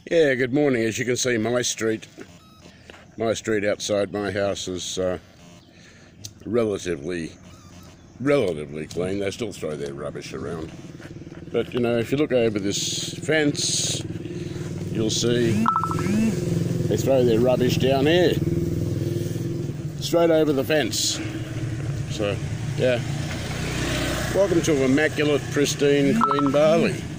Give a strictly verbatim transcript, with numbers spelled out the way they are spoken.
Yeah, good morning. As you can see, my street, my street outside my house is uh, relatively, relatively clean. They still throw their rubbish around. But, you know, if you look over this fence, you'll see they throw their rubbish down here, straight over the fence. So, yeah. Welcome to immaculate, pristine, clean Bali.